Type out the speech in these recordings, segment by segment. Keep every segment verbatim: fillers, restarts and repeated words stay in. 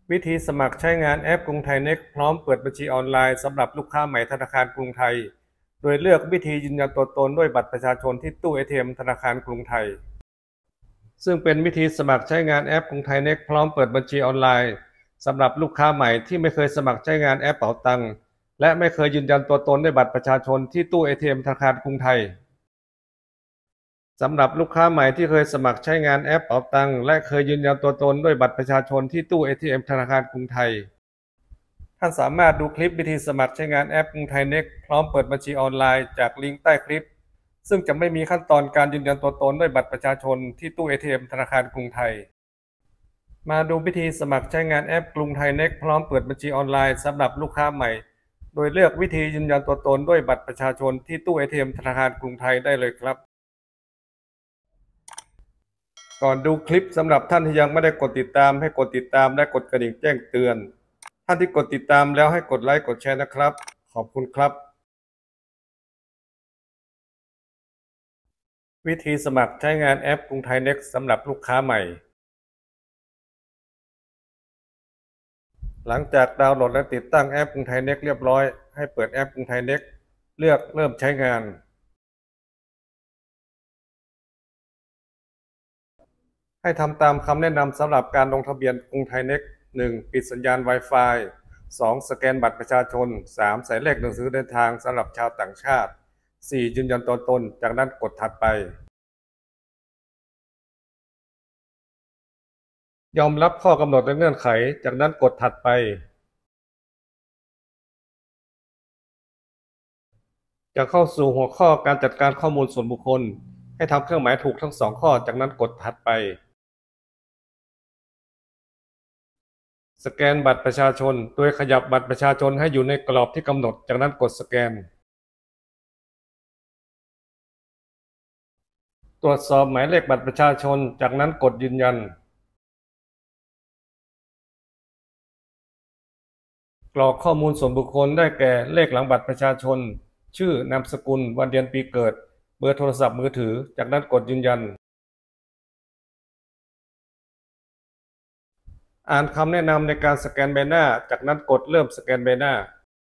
วิธีสมัครใช้งานแอปกรุงไทยเน็กพร้อมเปิดบัญชีออนไลน์สำหรับลูกค้าใหม่ธนาคารกรุงไทยโดยเลือกวิธียืนยันตัวตนด้วยบัตรประชาชนที่ตู้ เอ ที เอ็ม ธนาคารกรุงไทยซึ่งเป็นวิธีสมัครใช้งานแอปกรุงไทยเน็กพร้อมเปิดบัญชีออนไลน์สำหรับลูกค้าใหม่ที่ไม่เคยสมัครใช้งานแอปเป๋าตังค์และไม่เคยยืนยันตัวตนด้วยบัตรประชาชนที่ตู้ เอ ที เอ็ม ธนาคารกรุงไทยสำหรับลูกค้าใหม่ที่เคยสมัครใช้งานแอปเป๋าตังค์และเคยยืนยันตัวตนด้วยบัตรประชาชนที่ตู้ เอ ที เอ็ม ธนาคารกรุงไทยท่านสามารถดูคลิปวิธีสมัครใช้งานแอปกรุงไทยเน็กพร้อมเปิดบัญชีออนไลน์จากลิงก์ใต้คลิปซึ่งจะไม่มีขั้นตอนการยืนยันตัวตนด้วยบัตรประชาชนที่ตู้ เอ ที เอ็ม ธนาคารกรุงไทยมาดูวิธีสมัครใช้งานแอปกรุงไทยเน็กพร้อมเปิดบัญชีออนไลน์สำหรับลูกค้าใหม่โดยเลือกวิธียืนยันตัวตนด้วยบัตรประชาชนที่ตู้ เอ ที เอ็ม ธนาคารกรุงไทยได้เลยครับก่อนดูคลิปสำหรับท่านที่ยังไม่ได้กดติดตามให้กดติดตามและกดกระดิ่งแจ้งเตือนท่านที่กดติดตามแล้วให้กดไลค์กดแชร์นะครับขอบคุณครับวิธีสมัครใช้งานแอปกรุงไทยเน็กสำหรับลูกค้าใหม่หลังจากดาวน์โหลดและติดตั้งแอปกรุงไทยเน็กเรียบร้อยให้เปิดแอปกรุงไทยเน็กเลือกเริ่มใช้งานให้ทำตามคำแนะนำสำหรับการลงทะเบียนกรุงไทยเน็ก หนึ่ง. ปิดสัญญาณ Wi-Fi สอง. สแกนบัตรประชาชน สาม. ใส่เลขหนังสือเดินทางสำหรับชาวต่างชาติ สี่. ยืนยันตัวตนจากนั้นกดถัดไปยอมรับข้อกำหนดและเงื่อนไขจากนั้นกดถัดไปจะเข้าสู่หัวข้อการจัดการข้อมูลส่วนบุคคลให้ทำเครื่องหมายถูกทั้งสองข้อจากนั้นกดถัดไปสแกนบัตรประชาชนโดยขยับบัตรประชาชนให้อยู่ในกรอบที่กำหนดจากนั้นกดสแกนตรวจสอบหมายเลขบัตรประชาชนจากนั้นกดยืนยันกรอกข้อมูลส่วนบุคคลได้แก่เลขหลังบัตรประชาชนชื่อนามสกุลวันเดือนปีเกิดเบอร์โทรศัพท์มือถือจากนั้นกดยืนยันอ่านคำแนะนำในการสแกนใบหน้าจากนั้นกดเริ่มสแกนใบหน้า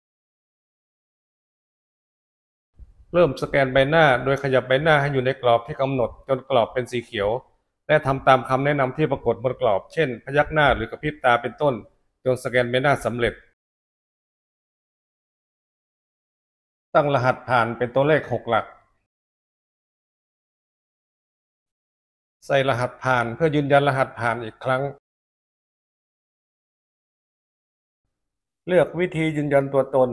เริ่มสแกนใบหน้าโดยขยับใบหน้าให้อยู่ในกรอบที่กำหนดจนกรอบเป็นสีเขียวและทำตามคำแนะนำที่ปรากฏบนกรอบเช่นพยักหน้าหรือกระพริบตาเป็นต้นจนสแกนใบหน้าสำเร็จตั้งรหัสผ่านเป็นตัวเลขหกหลักใส่รหัสผ่านเพื่อยืนยันรหัสผ่านอีกครั้งเลือกวิธียืนยันตัวตน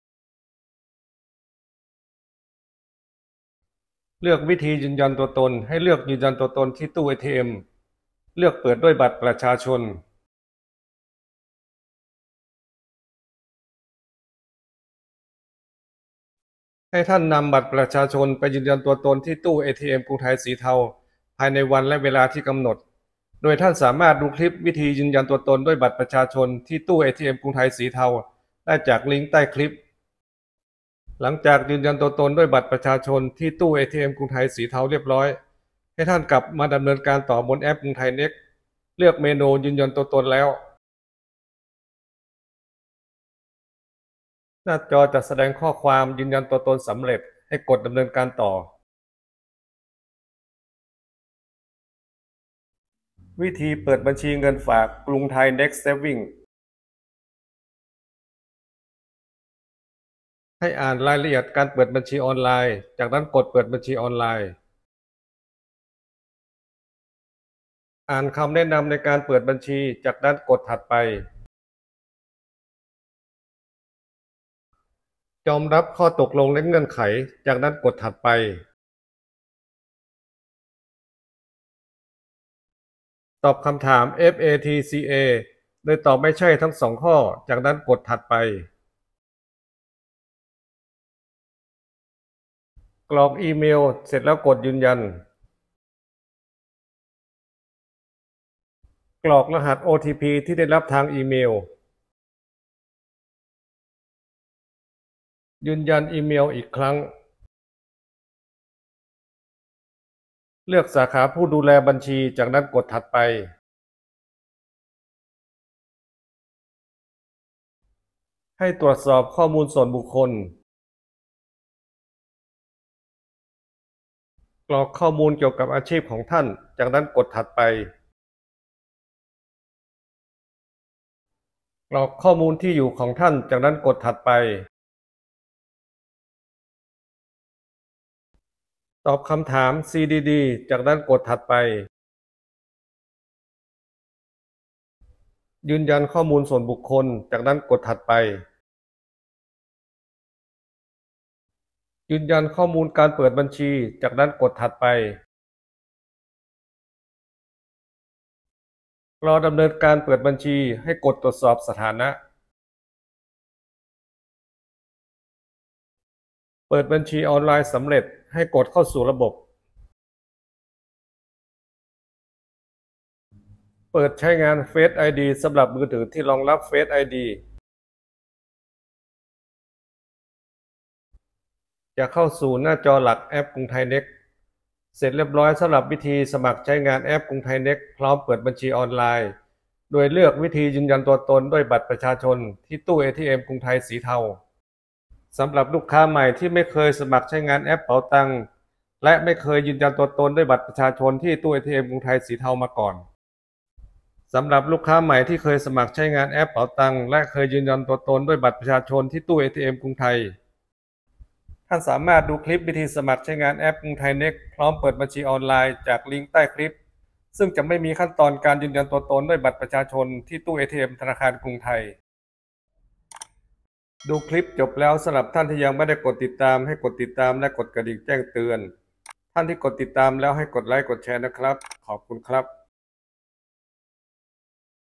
เลือกวิธียืนยันตัวตนให้เลือกยืนยันตัวตนที่ตู้ เอ ที เอ็ม เลือกเปิดด้วยบัตรประชาชนให้ท่านนำบัตรประชาชนไปยืนยันตัวตนที่ตู้ เอ ที เอ็ม กรุงไทยสีเทาภายในวันและเวลาที่กำหนดโดยท่านสามารถดูคลิปวิธียืนยันตัวตนด้วยบัตรประชาชนที่ตู้ เอ ที เอ็ม กรุงไทยสีเทาได้จากลิงก์ใต้คลิปหลังจากยืนยันตัวตนด้วยบัตรประชาชนที่ตู้ เอ ที เอ็ม กรุงไทยสีเทาเรียบร้อยให้ท่านกลับมาดำเนินการต่อบนแอปกรุงไทยเน็กเลือกเมนูยืนยันตัวตนแล้วหน้าจอจะแสดงข้อความยืนยันตัวตนสำเร็จให้กดดำเนินการต่อวิธีเปิดบัญชีเงินฝากกรุงไทย Next Saving ให้อ่านรายละเอียดการเปิดบัญชีออนไลน์จากนั้นกดเปิดบัญชีออนไลน์อ่านคำแนะนำในการเปิดบัญชีจากนั้นกดถัดไปยอมรับข้อตกลงและเงื่อนไขจากนั้นกดถัดไปตอบคำถาม เอฟ เอ ที ซี เอ โดยตอบไม่ใช่ทั้งสองข้อจากนั้นกดถัดไปกรอกอีเมลเสร็จแล้วกดยืนยันกรอกรหัส โอ ที พี ที่ได้รับทางอีเมลยืนยันอีเมลอีกครั้งเลือกสาขาผู้ดูแลบัญชีจากนั้นกดถัดไปให้ตรวจสอบข้อมูลส่วนบุคคลกรอกข้อมูลเกี่ยวกับอาชีพของท่านจากนั้นกดถัดไปกรอกข้อมูลที่อยู่ของท่านจากนั้นกดถัดไปตอบคำถาม ซี ดี ดี จากนั้นกดถัดไปยืนยันข้อมูลส่วนบุคคลจากนั้นกดถัดไปยืนยันข้อมูลการเปิดบัญชีจากนั้นกดถัดไปรอดำเนินการเปิดบัญชีให้กดตรวจสอบสถานะเปิดบัญชีออนไลน์สำเร็จให้กดเข้าสู่ระบบเปิดใช้งาน Face ไอ ดี สำหรับมือถือที่รองรับ Face ไอ ดี จะเข้าสู่หน้าจอหลักแอปกรุงไทยเน็กเสร็จเรียบร้อยสำหรับวิธีสมัครใช้งานแอปกรุงไทยเน็กพร้อมเปิดบัญชีออนไลน์โดยเลือกวิธียืนยันตัวตนด้วยบัตรประชาชนที่ตู้ เอ ที เอ็ม กรุงไทยสีเทาสำหรับลูกค้าใหม่ที่ไม่เคยสมัครใช้งานแอปเป๋าตังและไม่เคยยืนยันตัวตนด้วยบัตรประชาชนที่ตู้ เอ ที เอ็ม กรุงไทยสีเทามาก่อนสำหรับลูกค้าใหม่ที่เคยสมัครใช้งานแอปเป๋าตังและเคยยืนยันตัวตนด้วยบัตรประชาชนที่ตู้ เอ ที เอ็ม กรุงไทยท่านสามารถดูคลิปวิธีสมัครใช้งานแอปกรุงไทยเน็กพร้อมเปิดบัญชีออนไลน์จากลิงก์ใต้คลิปซึ่งจะไม่มีขั้นตอนการยืนยันตัวตนด้วยบัตรประชาชนที่ตู้ เอ ที เอ็ม ธนาคารกรุงไทยดูคลิปจบแล้วสำหรับท่านที่ยังไม่ได้กดติดตามให้กดติดตามและกดกระดิ่งแจ้งเตือนท่านที่กดติดตามแล้วให้กดไลค์กดแชร์นะครับขอบคุณครับ